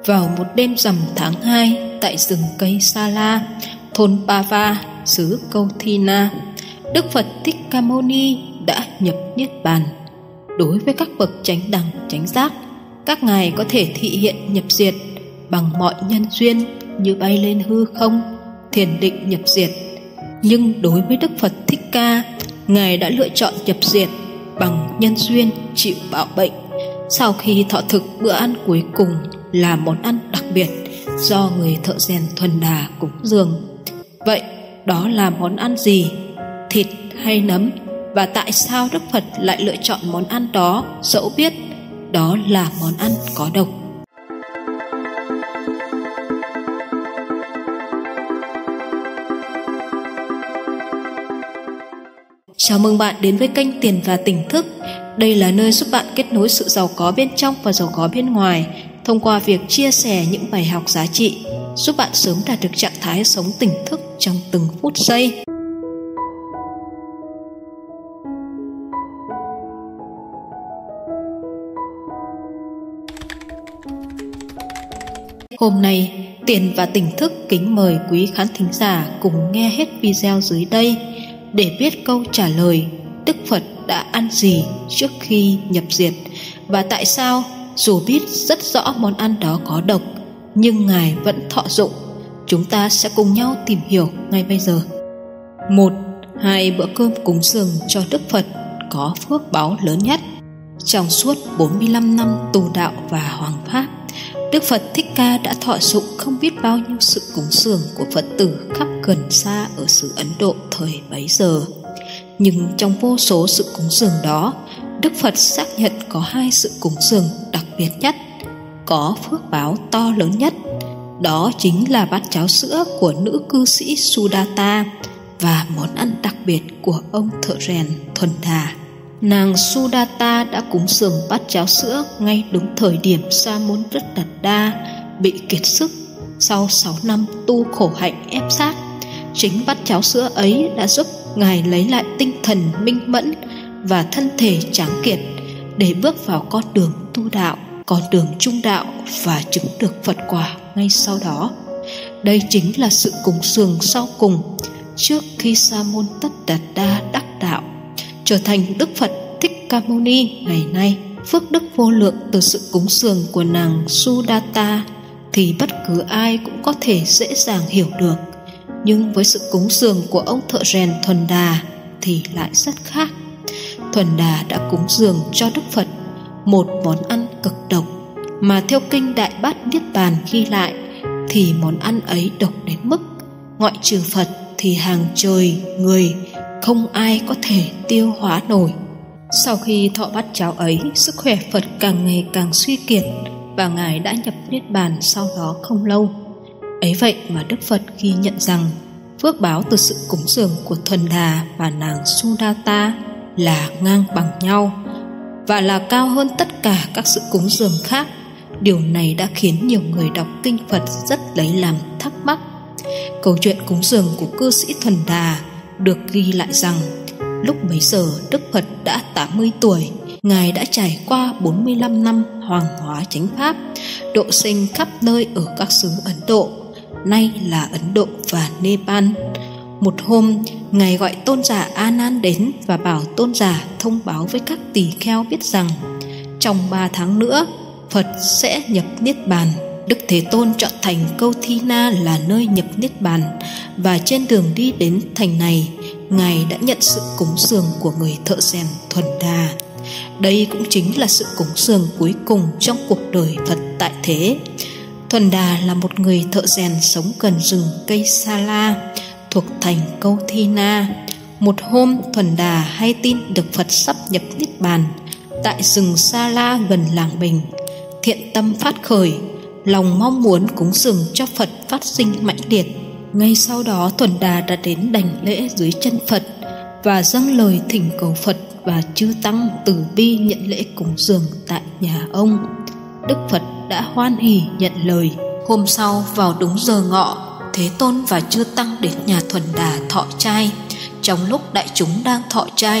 Vào một đêm rằm tháng 2, tại rừng cây Sa La, thôn Pava, xứ Kauthina, Đức Phật Thích Ca Mâu Ni đã nhập niết bàn. Đối với các bậc chánh đẳng chánh giác, các ngài có thể thị hiện nhập diệt bằng mọi nhân duyên như bay lên hư không, thiền định nhập diệt. Nhưng đối với Đức Phật Thích Ca, ngài đã lựa chọn nhập diệt bằng nhân duyên chịu bạo bệnh, sau khi thọ thực bữa ăn cuối cùng là món ăn đặc biệt do người thợ rèn Thuần Đà cúng dường. Vậy đó là món ăn gì? Thịt hay nấm? Và tại sao Đức Phật lại lựa chọn món ăn đó, dẫu biết đó là món ăn có độc? Chào mừng bạn đến với kênh Tiền và Tỉnh Thức. Đây là nơi giúp bạn kết nối sự giàu có bên trong và giàu có bên ngoài thông qua việc chia sẻ những bài học giá trị, giúp bạn sớm đạt được trạng thái sống tỉnh thức trong từng phút giây. Hôm nay, Tiền và Tỉnh Thức kính mời quý khán thính giả cùng nghe hết video dưới đây để biết câu trả lời Đức Phật đã ăn gì trước khi nhập diệt, và tại sao dù biết rất rõ món ăn đó có độc nhưng ngài vẫn thọ dụng. Chúng ta sẽ cùng nhau tìm hiểu ngay bây giờ. 1. 2 bữa cơm cúng dường cho Đức Phật có phước báu lớn nhất. Trong suốt 45 năm tu đạo và hoàng pháp, Đức Phật Thích Ca đã thọ dụng không biết bao nhiêu sự cúng dường của Phật tử khắp gần xa ở xứ Ấn Độ thời bấy giờ. Nhưng trong vô số sự cúng dường đó, Đức Phật xác nhận có 2 sự cúng dường đặc biệt nhất, có phước báo to lớn nhất. Đó chính là bát cháo sữa của nữ cư sĩ Sudatta và món ăn đặc biệt của ông thợ rèn Thuần Đà. Nàng Sudatta đã cúng dường bát cháo sữa ngay đúng thời điểm Sa môn Tất Đạt Đa bị kiệt sức sau 6 năm tu khổ hạnh ép sát. Chính bát cháo sữa ấy đã giúp ngài lấy lại tinh thần minh mẫn và thân thể tráng kiện để bước vào con đường tu đạo, con đường trung đạo và chứng được Phật quả ngay sau đó. Đây chính là sự cúng dường sau cùng trước khi Sa môn Tất Đạt Đa đắc đạo, trở thành Đức Phật Thích Ca Mâu Ni ngày nay. Phước đức vô lượng từ sự cúng dường của nàng Sudatta thì bất cứ ai cũng có thể dễ dàng hiểu được, nhưng với sự cúng dường của ông thợ rèn Thuần Đà thì lại rất khác. Thuần Đà đã cúng dường cho Đức Phật một món ăn cực độc, mà theo kinh Đại Bát Niết Bàn ghi lại thì món ăn ấy độc đến mức ngoại trừ Phật thì hàng trời người không ai có thể tiêu hóa nổi. Sau khi thọ bát cháo ấy, sức khỏe Phật càng ngày càng suy kiệt và ngài đã nhập niết bàn sau đó không lâu. Ấy vậy mà Đức Phật ghi nhận rằng phước báo từ sự cúng dường của Thuần Đà và nàng Sudatta là ngang bằng nhau và là cao hơn tất cả các sự cúng dường khác. Điều này đã khiến nhiều người đọc kinh Phật rất lấy làm thắc mắc. Câu chuyện cúng dường của cư sĩ Thuần Đà được ghi lại rằng lúc bấy giờ Đức Phật đã 80 tuổi. Ngài đã trải qua 45 năm hoàng hóa chánh pháp, độ sinh khắp nơi ở các xứ Ấn Độ, nay là Ấn Độ và Nepal. Một hôm, Ngài gọi tôn giả A Nan đến và bảo tôn giả thông báo với các tỳ kheo biết rằng trong 3 tháng nữa Phật sẽ nhập niết bàn. Đức Thế Tôn chọn thành Kauthina là nơi nhập niết bàn, và trên đường đi đến thành này, Ngài đã nhận sự cúng dường của người thợ rèn Thuần Đà. Đây cũng chính là sự cúng dường cuối cùng trong cuộc đời Phật tại thế. Thuần Đà là một người thợ rèn sống gần rừng cây Sa La thuộc thành Kauthina. Một hôm, Thuần Đà hay tin được Phật sắp nhập niết bàn tại rừng Sa La gần làng mình. Thiện tâm phát khởi, lòng mong muốn cúng dường cho Phật phát sinh mãnh liệt. Ngay sau đó, Thuần Đà đã đến đảnh lễ dưới chân Phật và dâng lời thỉnh cầu Phật và chư tăng từ bi nhận lễ cúng dường tại nhà ông. Đức Phật đã hoan hỉ nhận lời. Hôm sau, vào đúng giờ ngọ, Thế Tôn và chư tăng đến nhà Thuần Đà thọ trai. Trong lúc đại chúng đang thọ trai,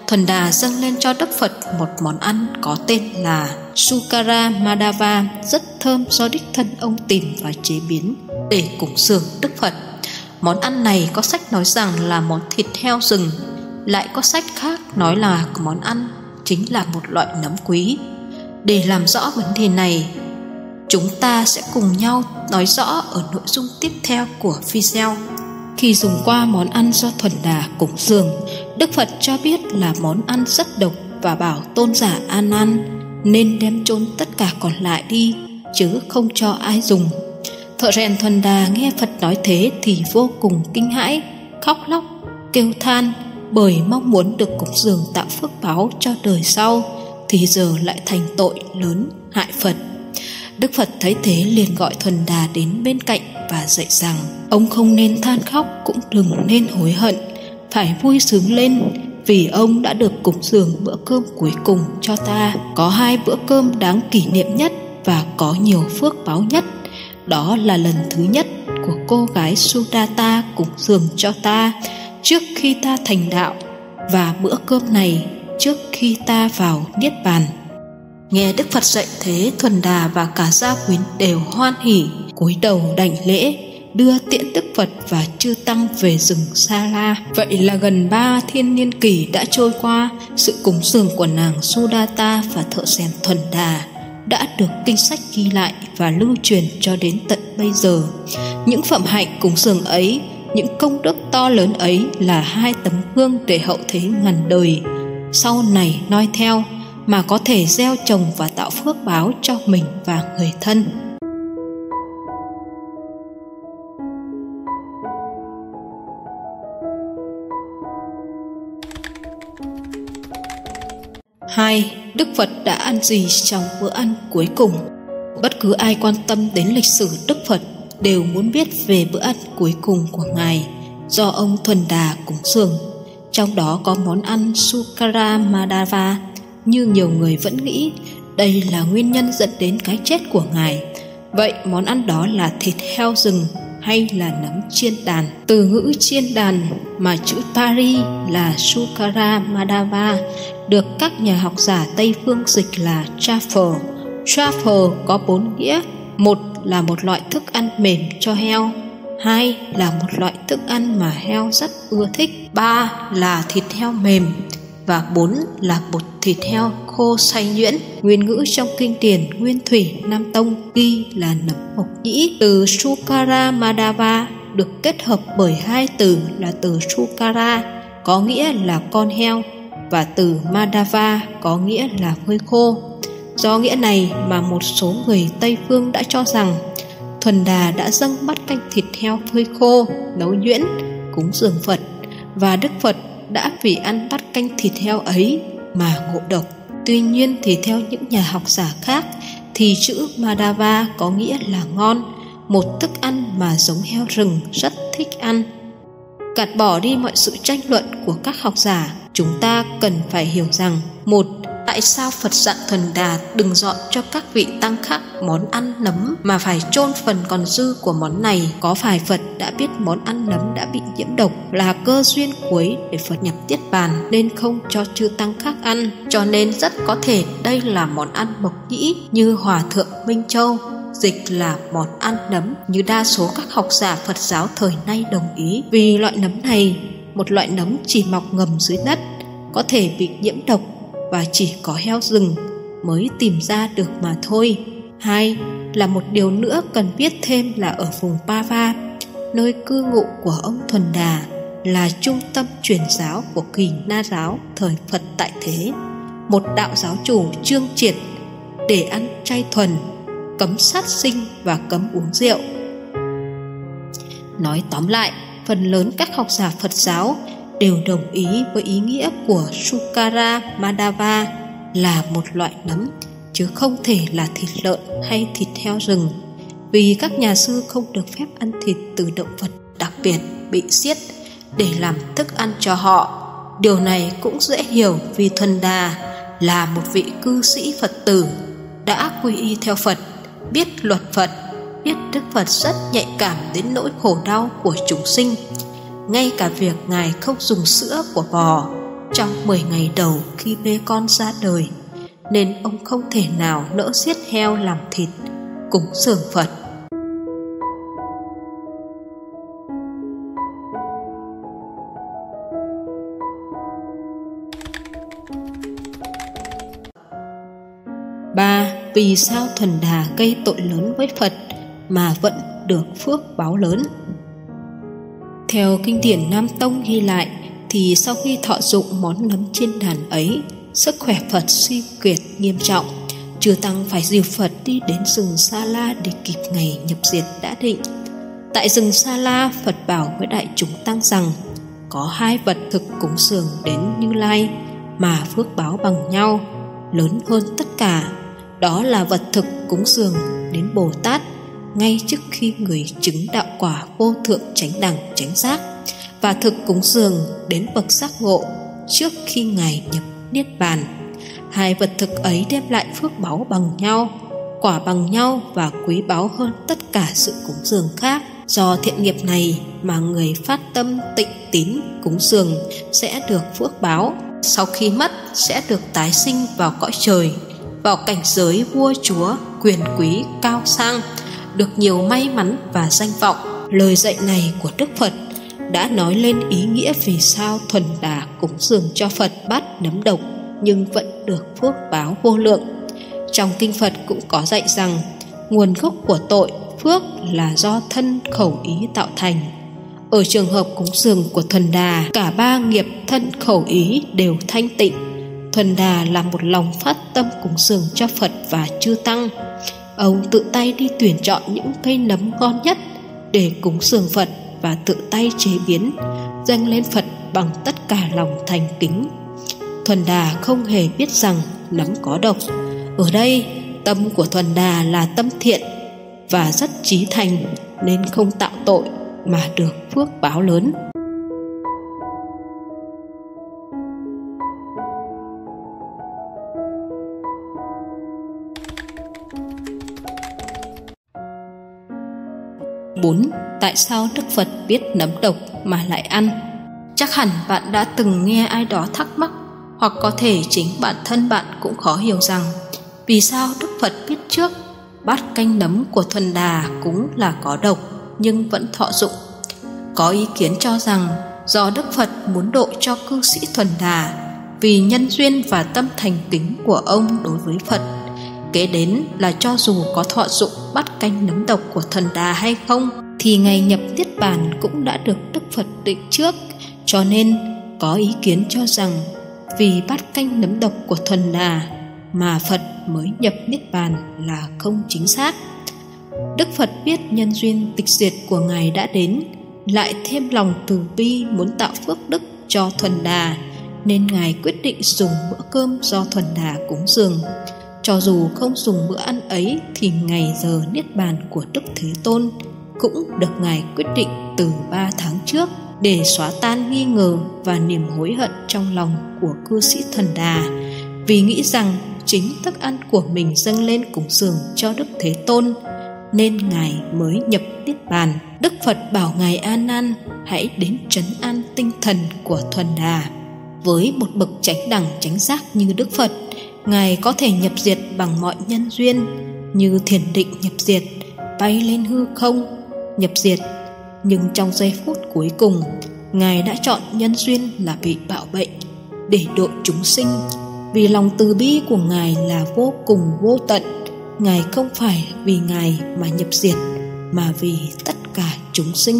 Thuần Đà dâng lên cho Đức Phật một món ăn có tên là Sukara Madava, rất thơm, do đích thân ông tìm và chế biến để cúng dường Đức Phật. Món ăn này có sách nói rằng là món thịt heo rừng, lại có sách khác nói là món ăn chính là một loại nấm quý. Để làm rõ vấn đề này, chúng ta sẽ cùng nhau nói rõ ở nội dung tiếp theo của video. Khi dùng qua món ăn do Thuần Đà cúng dường, Đức Phật cho biết là món ăn rất độc và bảo tôn giả an ăn nên đem chôn tất cả còn lại đi, chứ không cho ai dùng. Thợ rèn Thuần Đà nghe Phật nói thế thì vô cùng kinh hãi, khóc lóc, kêu than, bởi mong muốn được cúng dường tạo phước báo cho đời sau, thì giờ lại thành tội lớn hại Phật. Đức Phật thấy thế liền gọi Thuần Đà đến bên cạnh và dạy rằng ông không nên than khóc, cũng đừng nên hối hận, phải vui sướng lên, vì ông đã được cúng dường bữa cơm cuối cùng cho ta. Có 2 bữa cơm đáng kỷ niệm nhất và có nhiều phước báo nhất. Đó là lần thứ nhất của cô gái Sudata cúng dường cho ta trước khi ta thành đạo, và bữa cơm này trước khi ta vào Niết Bàn. Nghe Đức Phật dạy thế, Thuần Đà và cả gia quyến đều hoan hỉ, cúi đầu đảnh lễ, đưa tiễn Đức Phật và chư tăng về rừng Sa La. Vậy là gần 3 thiên niên kỷ đã trôi qua, sự cúng dường của nàng Sudata và thợ rèn Thuần Đà đã được kinh sách ghi lại và lưu truyền cho đến tận bây giờ. Những phẩm hạnh cúng dường ấy, những công đức to lớn ấy là 2 tấm gương để hậu thế ngàn đời sau này noi theo, mà có thể gieo trồng và tạo phước báo cho mình và người thân. Hai, Đức Phật đã ăn gì trong bữa ăn cuối cùng? Bất cứ ai quan tâm đến lịch sử Đức Phật đều muốn biết về bữa ăn cuối cùng của Ngài do ông Thuần Đà cúng dường. Trong đó có món ăn Sukara Madava. Như nhiều người vẫn nghĩ, đây là nguyên nhân dẫn đến cái chết của Ngài. Vậy món ăn đó là thịt heo rừng hay là nấm chiên đàn? Từ ngữ chiên đàn mà chữ Pali là Sukara Madava được các nhà học giả Tây phương dịch là truffle. Truffle có 4 nghĩa: 1 là một loại thức ăn mềm cho heo, 2 là một loại thức ăn mà heo rất ưa thích, 3 là thịt heo mềm, và 4 là bột thịt heo khô xay nhuyễn. Nguyên ngữ trong kinh điển Nguyên Thủy Nam Tông ghi là nấm mộc nhĩ. Từ Sukara Madava được kết hợp bởi 2 từ là từ Sukara có nghĩa là con heo và từ Madava có nghĩa là phơi khô. Do nghĩa này mà một số người Tây phương đã cho rằng Thuần Đà đã dâng bát canh thịt heo phơi khô nấu nhuyễn cúng dường Phật, và Đức Phật đã vì ăn bát canh thịt heo ấy mà ngộ độc. Tuy nhiên thì theo những nhà học giả khác thì chữ Madava có nghĩa là ngon, một thức ăn mà giống heo rừng rất thích ăn. Gạt bỏ đi mọi sự tranh luận của các học giả, chúng ta cần phải hiểu rằng: 1. Tại sao Phật dặn Thuần Đà đừng dọn cho các vị tăng khác món ăn nấm mà phải chôn phần còn dư của món này? Có phải Phật đã biết món ăn nấm đã bị nhiễm độc là cơ duyên cuối để Phật nhập Niết Bàn nên không cho chư tăng khác ăn? Cho nên rất có thể đây là món ăn mộc nhĩ như Hòa Thượng Minh Châu dịch là món ăn nấm, như đa số các học giả Phật giáo thời nay đồng ý. Vì loại nấm này, một loại nấm chỉ mọc ngầm dưới đất, có thể bị nhiễm độc và chỉ có heo rừng mới tìm ra được mà thôi. 2 là một điều nữa cần biết thêm là ở vùng Pava, nơi cư ngụ của ông Thuần Đà, là trung tâm truyền giáo của Kỳ Na giáo thời Phật tại thế. Một đạo giáo chủ chương triệt để ăn chay thuần, cấm sát sinh và cấm uống rượu. Nói tóm lại, phần lớn các học giả Phật giáo đều đồng ý với ý nghĩa của Sukara Madava là một loại nấm, chứ không thể là thịt lợn hay thịt heo rừng, vì các nhà sư không được phép ăn thịt từ động vật đặc biệt bị giết để làm thức ăn cho họ. Điều này cũng dễ hiểu, vì Thuần Đà là một vị cư sĩ Phật tử đã quy y theo Phật, biết luật Phật, biết Đức Phật rất nhạy cảm đến nỗi khổ đau của chúng sinh. Ngay cả việc Ngài không dùng sữa của bò trong 10 ngày đầu khi bê con ra đời, nên ông không thể nào nỡ giết heo làm thịt cúng dường Phật. Ba, vì sao Thuần Đà gây tội lớn với Phật mà vẫn được phước báo lớn? Theo kinh điển Nam Tông ghi lại thì sau khi thọ dụng món nấm trên đàn ấy, sức khỏe Phật suy kiệt nghiêm trọng. Chư tăng phải dìu Phật đi đến rừng Sa La để kịp ngày nhập diệt đã định. Tại rừng Sa La, Phật bảo với đại chúng tăng rằng có hai vật thực cúng dường đến Như Lai mà phước báo bằng nhau, lớn hơn tất cả. Đó là vật thực cúng dường đến Bồ Tát ngay trước khi người chứng đạo quả vô thượng chánh đẳng chánh giác, và thực cúng dường đến bậc giác ngộ trước khi ngài nhập niết bàn. Hai vật thực ấy đem lại phước báu bằng nhau, quả bằng nhau và quý báu hơn tất cả sự cúng dường khác. Do thiện nghiệp này mà người phát tâm tịnh tín cúng dường sẽ được phước báo. Sau khi mất sẽ được tái sinh vào cõi trời, vào cảnh giới vua chúa, quyền quý cao sang, được nhiều may mắn và danh vọng. Lời dạy này của Đức Phật đã nói lên ý nghĩa vì sao Thuần Đà cúng dường cho Phật bát nấm độc nhưng vẫn được phước báo vô lượng. Trong kinh Phật cũng có dạy rằng nguồn gốc của tội phước là do thân khẩu ý tạo thành. Ở trường hợp cúng dường của Thuần Đà, cả ba nghiệp thân khẩu ý đều thanh tịnh. Thuần Đà là một lòng phát tâm cúng dường cho Phật và chư tăng. Ông tự tay đi tuyển chọn những cây nấm ngon nhất để cúng dường Phật và tự tay chế biến, dâng lên Phật bằng tất cả lòng thành kính. Thuần Đà không hề biết rằng nấm có độc. Ở đây, tâm của Thuần Đà là tâm thiện và rất chí thành, nên không tạo tội mà được phước báo lớn. Bốn, tại sao Đức Phật biết nấm độc mà lại ăn? Chắc hẳn bạn đã từng nghe ai đó thắc mắc, hoặc có thể chính bản thân bạn cũng khó hiểu rằng vì sao Đức Phật biết trước bát canh nấm của Thuần Đà cũng là có độc nhưng vẫn thọ dụng. Có ý kiến cho rằng do Đức Phật muốn độ cho cư sĩ Thuần Đà vì nhân duyên và tâm thành kính của ông đối với Phật. Kế đến là cho dù có thọ dụng bát canh nấm độc của Thuần Đà hay không thì ngày nhập niết bàn cũng đã được Đức Phật định trước. Cho nên có ý kiến cho rằng vì bát canh nấm độc của Thuần Đà mà Phật mới nhập niết bàn là không chính xác. Đức Phật biết nhân duyên tịch diệt của Ngài đã đến, lại thêm lòng từ bi muốn tạo phước đức cho Thuần Đà, nên Ngài quyết định dùng bữa cơm do Thuần Đà cúng dường. Cho dù không dùng bữa ăn ấy thì ngày giờ niết bàn của Đức Thế Tôn cũng được Ngài quyết định từ 3 tháng trước, để xóa tan nghi ngờ và niềm hối hận trong lòng của cư sĩ Thuần Đà, vì nghĩ rằng chính thức ăn của mình dâng lên cúng dường cho Đức Thế Tôn, nên Ngài mới nhập niết bàn. Đức Phật bảo Ngài A Nan hãy đến trấn an tinh thần của Thuần Đà. Với một bậc chánh đẳng chánh giác như Đức Phật, Ngài có thể nhập diệt bằng mọi nhân duyên, như thiền định nhập diệt, bay lên hư không nhập diệt. Nhưng trong giây phút cuối cùng, Ngài đã chọn nhân duyên là bị bạo bệnh để độ chúng sinh. Vì lòng từ bi của Ngài là vô cùng vô tận, Ngài không phải vì Ngài mà nhập diệt, mà vì tất cả chúng sinh.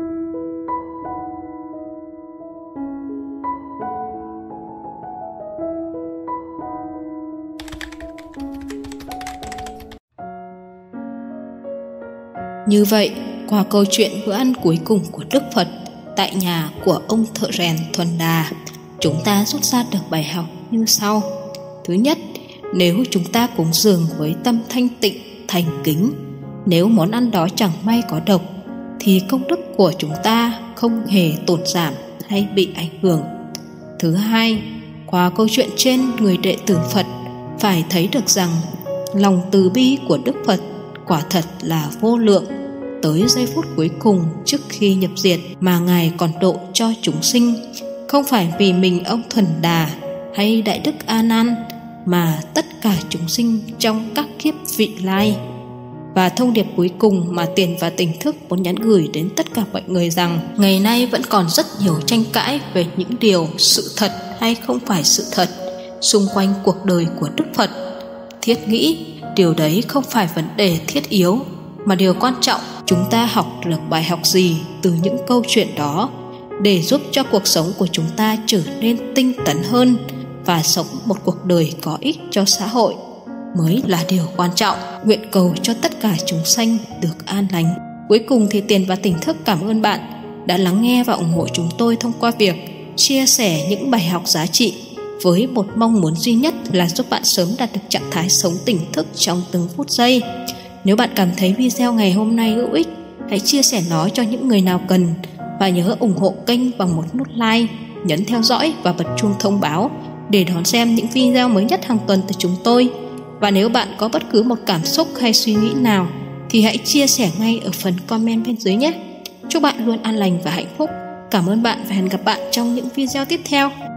Như vậy, qua câu chuyện bữa ăn cuối cùng của Đức Phật tại nhà của ông thợ rèn Thuần Đà, chúng ta rút ra được bài học như sau. Thứ nhất, nếu chúng ta cúng dường với tâm thanh tịnh, thành kính, nếu món ăn đó chẳng may có độc, thì công đức của chúng ta không hề tổn giảm hay bị ảnh hưởng. Thứ hai, qua câu chuyện trên, người đệ tử Phật phải thấy được rằng lòng từ bi của Đức Phật quả thật là vô lượng. Tới giây phút cuối cùng trước khi nhập diệt mà Ngài còn độ cho chúng sinh, Không phải vì mình ông Thuần Đà hay Đại Đức A Nan, mà tất cả chúng sinh trong các kiếp vị lai. Và thông điệp cuối cùng mà Tiền và Tỉnh Thức muốn nhắn gửi đến tất cả mọi người rằng ngày nay vẫn còn rất nhiều tranh cãi về những điều sự thật hay không phải sự thật xung quanh cuộc đời của Đức Phật. Thiết nghĩ điều đấy không phải vấn đề thiết yếu, mà điều quan trọng chúng ta học được bài học gì từ những câu chuyện đó để giúp cho cuộc sống của chúng ta trở nên tinh tấn hơn và sống một cuộc đời có ích cho xã hội mới là điều quan trọng. Nguyện cầu cho tất cả chúng sanh được an lành. Cuối cùng thì Tiền và Tỉnh Thức cảm ơn bạn đã lắng nghe và ủng hộ chúng tôi thông qua việc chia sẻ những bài học giá trị, với một mong muốn duy nhất là giúp bạn sớm đạt được trạng thái sống tỉnh thức trong từng phút giây. Nếu bạn cảm thấy video ngày hôm nay hữu ích, hãy chia sẻ nó cho những người nào cần, và nhớ ủng hộ kênh bằng một nút like, nhấn theo dõi và bật chuông thông báo để đón xem những video mới nhất hàng tuần từ chúng tôi. Và nếu bạn có bất cứ một cảm xúc hay suy nghĩ nào thì hãy chia sẻ ngay ở phần comment bên dưới nhé. Chúc bạn luôn an lành và hạnh phúc. Cảm ơn bạn và hẹn gặp bạn trong những video tiếp theo.